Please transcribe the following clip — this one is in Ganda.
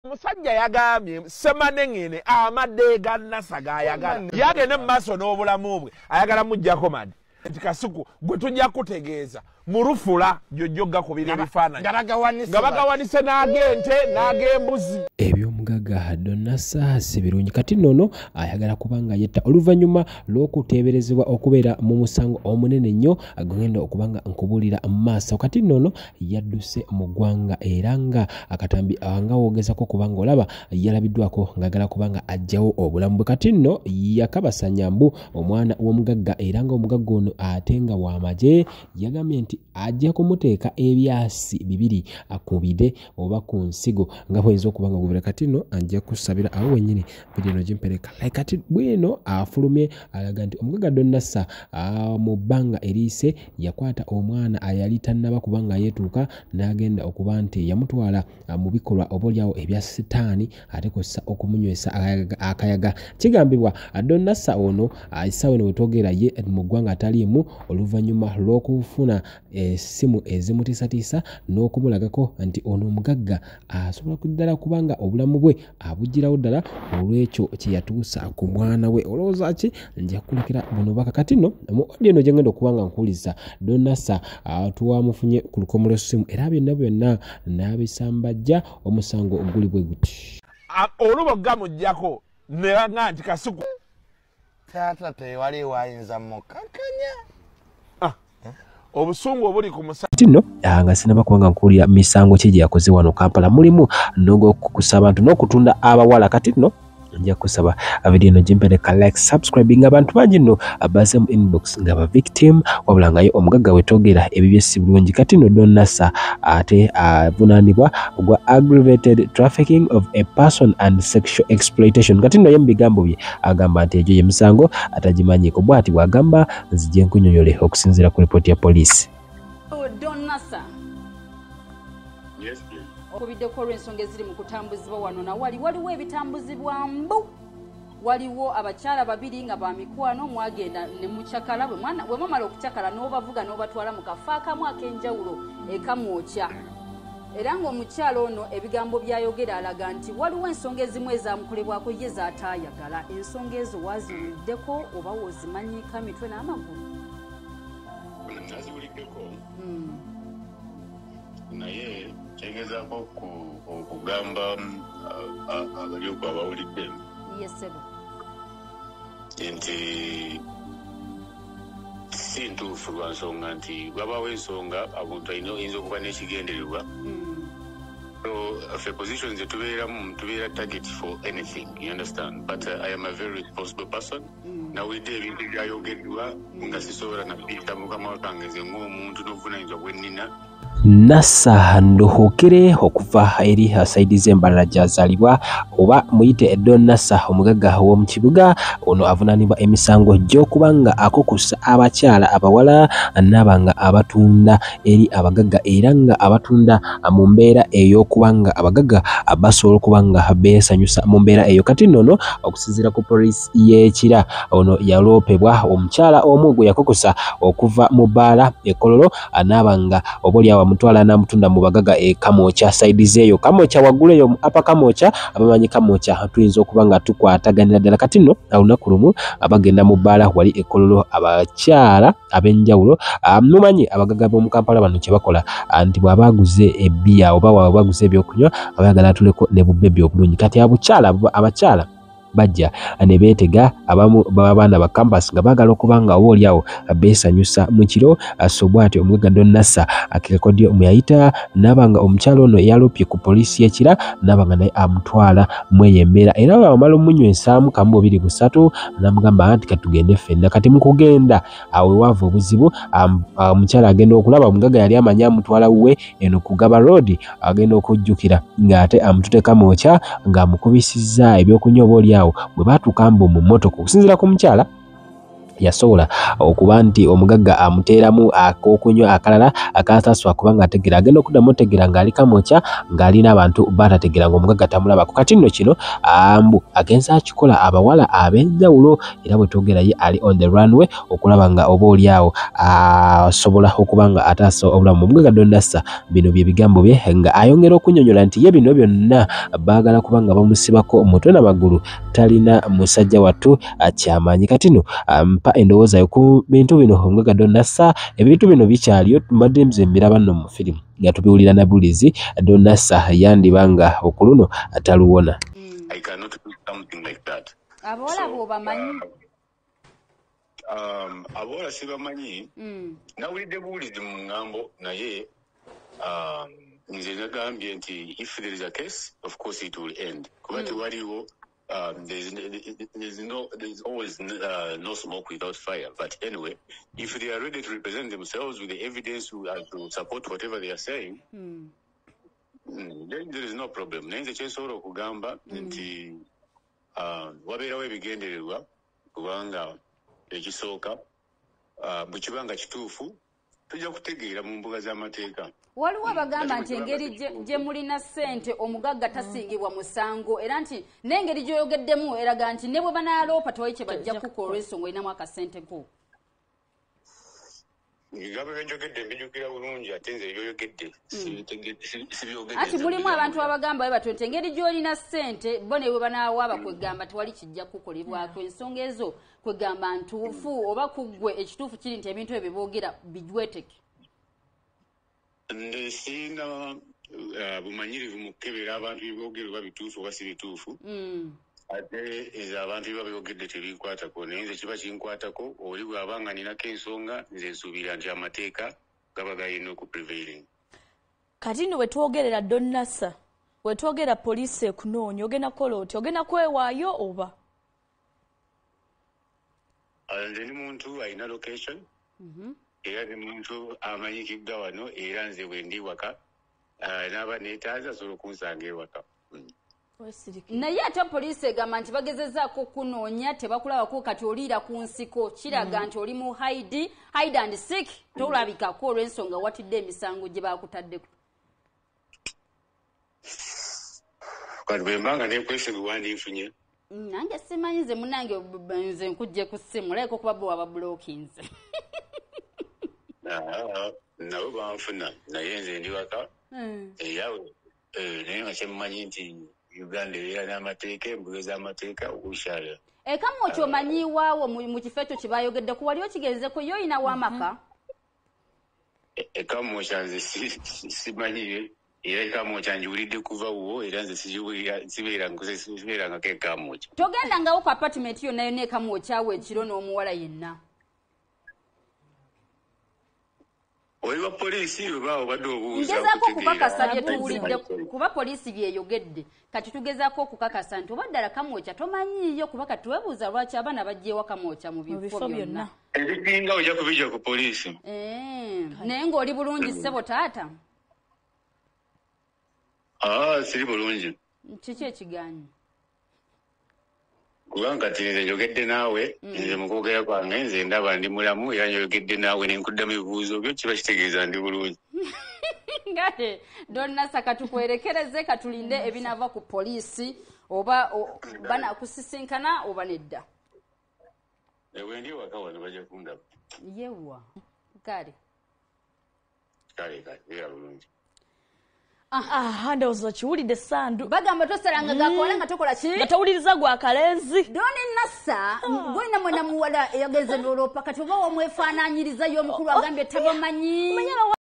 Musajja yagambye semanengene amadde ga Nasaga ayagala yagende mmaso n'obulamu bwe ayagala mujjako madi nti Kasuku gwe tujja kutegeeza murufula jojjoga kubira ebifaananyi nga bagawanise n'agente n'agembuzi eby'omugagga Donasa si birungi kati nnono ayagala kubanga yetta oluvannyuma lw'okuteeberezebwa okubeera mu musango omunene nnyo agenda okubanga nkubulira maaso kati nnono yadduse mu ggwanga era nga akatambi nga woogezako kubanga olaba yalabiddwako ng'agala kubanga ajjawo obulamu bwe kati nno yakabasa Nyambu omwana w'omugagga era nga omugagga ono ate nga w'amagye yagambye nti ajja kumuteeka ebyasi bibiri akubide oba ku nsigo nga bw'oyinza okubanga gubira kati nno ajja kusabira awo wennyini vidiyo no gimpereka kati bwino afulumye alaga nti omugagga Donasa mu bbanga eriise yakwata omwana ayali tannaba kubanga yeetuuka n'agenda okuba nti yamutwala mu bikolwa oboolyawo ebya sitaani ate kossa okumunywesa akayaga kigambibwa Donasa ono essaawa eno wetwogera ye mu ggwanga ataliimu oluvannyuma lw'okufuna essimu ezimutiisatiisa n'okumulagako nti ono omugagga asobola kuddala kubanga obulamu bwe abugirawo ddala olw'ekyo kye yatuusa ku mwana we olowooza ki nja kukulekera buno baka kati nno mu odiyo eno gye ngenda okubanga nkuwuliza Donasa tuwamufunye ku lukomo lw'essimu era byonna n'abisambajja omusango oguli bwe guti olubo gamujjako ne banga nti Kasuku taata tewali wayinza mukankanya obusungu obuli ku musango tino nga sinaba kubanga nkuwulira misango ki gye yakoze wano Kampala mulimu n'okukusa abantu n'okutunda abawala kati nno nja kusaba vidiyo eno gimpereka like subscribing abantu bangi nno abase mu inbox nga ba victim wabula nga ye omugagga wetogera ebibye si bulungi kati nno Donasa ate avunaanibwa ogwa aggravated trafficking of a person and sexual exploitation kati nno ye mu bigambo bye agamba nti egyo ye misango atagimanyiiko bw'ati bw'agamba nzije nkunyonyole okusinziira ku ripooti ya poliisi. Donasa okubiddeko olw'ensonga eziri mu kutambuzibwa wano na waliwo ebitambuzibwa mbu waliwo abakyala babiri nga ba mikwano mwagenda ne mukyakala bwe mwamala okukyakala n'obavuga n'obatwala mu kafo akamu ak'enjawulo ekamwokya era ng'omukyala ono ebigambo byayogera alaga nti waliwo ensonga ezimu ezamukolebwako ye zaataayagala ensonga ezo waziwuliddeko oba wozimanyiika mitwe n'amagulu naziwuliddeko naye kyengezaako okugamba abalyoku abawulidde nti si ntuufu lwa nsonga nti wabawo ensonga abantu ayinza okuba n'ekigendererwa so for positions that tubeera target for anything, you understand, but I am a very responsible person. Nawulidde ebintu byayogeddwa nga sisobola napita mukama wakange nze ng'omuntu n'obuvunaanyizibwa bwe nnina Nasa ndohokere okuva eri saidi z'embalala gyazaalibwa oba muyite Donasa omugagga w'omu kibuga ono avunaanibwa emisango gy'okubanga akokusa abakyala abawala n'abanga abatunda eri abagagga era nga abatunda mu mbeera ey'okubanga abagagga basobola okubanga beesanyusa mu mbeera eyo kati nnono okusinziira ku poliisi y'ekira ono yaloopebwa omukyala omu gwe yakokusa okuva mu bbaala ekololo n'abanga oboolyawo mutwala namutunda mu bagagga Kamwokya saidi zeeyo Kamwokya waggulu eyo apa Kamwokya abamanyi Kamwokya tuyinza okuba nga tukwataganira ddala kati nno olunaku lumu abagenda mu bbaala wali ekololo abakyala ab'enjawulo mumanyi abagagga b'omu Kampala bano kye bakola nti bw'aba aguze ebbiya oba bw'aba aguze ebyokunywa abayagala atuleko ne bubbebi obulungi kati abakyala bajja ne beetega abamu b'abaana ba campus nga baagala okubanga oboolyawo beesanyusa mu kiro so bw'ati omugagga Donasa akirekodyo muyayita n'abanga omukyalo ono yaloopye ku poliisi y'ekira n'abanga naye amutwala mweyembeera era bamala omunywesaamu kamu bubiri busatu n'amugamba nti katugende ffenna kati mu kugenda awe waava obuzibu omukyala agenda okulaba omugagga yali amanyi amutwala wuwe eno ku Gaba Road agenda okujjukira ng'ate amutute Kamwokya ng'amukubisizza ebyokunywa oboolyawo bwe baatuuka mbu mu mmotoka okusinziira ku mukyala yasobola okuba nti omugagga amuteeramu ak'okunywa akalala akataswa kubanga ategeera agenda okuddamu otegeera ng'ali Kamwokya ng'ali n'abantu batategeera ng'omugagga tamulabako. Kati nno kino Mbu agenza akikola abawala ab'enjawulo era bwe twogera ye ali on the runway okulaba nga oba oliawo asobola okuba nga ataasa obulamu omugagga Donnassa. Bino bye bigambo bye nga ayongera okunnyonnyola nti ye bino byonna baagala kuba nga bamusibako omutwe n'amagulu talina musajja wattu kyamaanyi. Kati no mpa endowooza yo ku bintu bino omugagga Donnassa. Ebintu bino bikyaliyo mbadde nze mbiraba nno mu firimu nga tubiwulira na bulizi Donnassa yandibanga okuluno ataluwona. I cannot do something like that. Abawala bw'obamanyi? Abawala sibamanyi. Nawulidde buwulizi mu ŋŋambo naye nze nagambye nti if there is a case, of course it will end. Kuba tewaliwo there's always no smoke without fire. But anyway, if they are ready to represent themselves with the evidence to support whatever they are saying, then there is no problem. Naye kyensobola okugamba nti wabeerawo ebigendererwa kubanga ekisooka bwe kibanga kituufu tujja kutegeera mu mbuga z'amateeka. Waliwo abagamba nti engeri gye mulina ssente omugagga tasingibwa musango era nti n'engeri gy'oyogeddemu eraga nti ne bwe banaaloopa tewali kye bajja kukola olw'ensonga olinamu akasente ko. Ebigambo byenjogedde mbijjukira bulungi ate nze ebyoyogedde sibyogedde. Ati mulimu abantu abagamba bwe batyo nti engeri gy'olina ssente bo ne bwe banaawaaba kwegamba tewali kijja kukolebwako. Ensonga ezo kwegamba ntuufu oba kuggwe ekituufu kiri nti ebintu ebyo boogera bijweteke? Nze sirina bumanyirivu mu kukebera abantu beboogera oba bituufu oba si bituufu. Ate ezo abantu bye babyogedde tebinkwatako naye nze kiba kinkwatako oli bw'aba nga ninako ensonga nze nsuubira nti amateeka gaba galina okuprevailing. Kati nno wetwogerera Donnassa, wetwogera poliisi ekunoonya ogenda kukola oti ogenda kwewaayo oba? Nze ni muntu alina location era ni muntu amanyikiddwa wano era nze bwe ndi waka n'aba neetaaza asobola okunsanga ewaka. Naye ate poliisi egamba nti bagezezzaako kunoonya tebakulabako kati oliira ku nsiko kiraga nti oli mu hide and seek tolabikako olw'ensonga watidde emisango gye baakutaddeko. Kati bwe mbanga neekwesibwa nfunye. Nange simanyi nze munange nze nkujje ku ssimu olabika okuba bwe waba bulookinze. Nabo banfuna naye nze ndi waka eyawe naye nga kyemmanyi nti Uganda ebeera n'amateeka embuga z'amateeka okukyala. Kamwokya omanyiwaawo mu kifo ekyo kye baayogeddeku wali okigenzeko yo olinawo amaka? Kamwokya nze simanyiye era Kamwokya njiwulidde kuva wo era nze sibeerangako ekamwokya. Togendangawo ku apartment yonna yonna ekamwokyawo ekiro n'omuwala yenna. Oli wa poliisi oba obadde obuuza ngezaako okukakasa bye tuwulidde kuba poliisi byeyogedde kati tugezaako okukakasa nti oba ddala Kamwokya tomanyiiyo kuba kati twebuuza lwaki abaana bajjeewa Kamwokya mu bifo byonna. Ebisinga ojja kubijja ku poliisi. Naye ng'oli bulungi ssebo taata? Siri bulungi. Kiki ekigaanyi? Kubanga kati nze njogedde naawe nze mu kwogera kwange nze ndaba ndi mulamu era njogedde naawe ne nkuddamu ebibuuzo byo kiba kitegeeza ndi bulungi. Ngate Donnassa katukwerekereze katulinde ebinava ku poliisi oba banakusisinkana oba nedda. Ewe ndi waka wano bajja kundaba. Yewa kale era bulungi. Ndowooza kiwulidde Sandu. Bagamba tosalanga gakola nga tokola ki? Nga towuliriza gwa kalenzi. Donnassa gwena mwana muwala eyageze n'oloopa kati oba wamwefaanaanyiriza y'omukulu agambye tabamanyi.